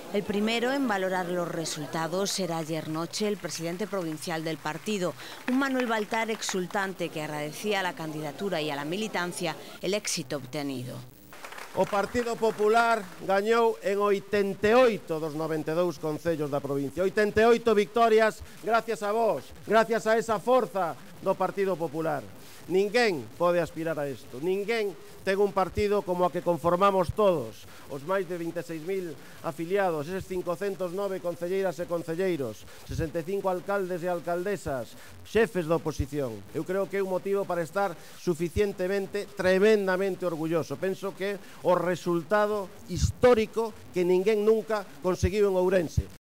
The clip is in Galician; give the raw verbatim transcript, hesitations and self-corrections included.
El primero en valorar los resultados era ayer noche el presidente provincial del partido, un Manuel Baltar exultante que agradecía a la candidatura y a la militancia el éxito obtenido. O Partido Popular gañou en oitenta e oito dos noventa e dous concellos da provincia. oitenta e oito victorias gracias a vos, gracias a esa forza do Partido Popular. Ninguén pode aspirar a isto, ninguén ten un partido como a que conformamos todos, os máis de vinte e seis mil afiliados, eses cincocentos nove concelleiras e concelleiros, sesenta e cinco alcaldes e alcaldesas, xefes da oposición. Eu creo que é un motivo para estar suficientemente, tremendamente orgulloso. Penso que o resultado histórico que ninguén nunca conseguiu en Ourense.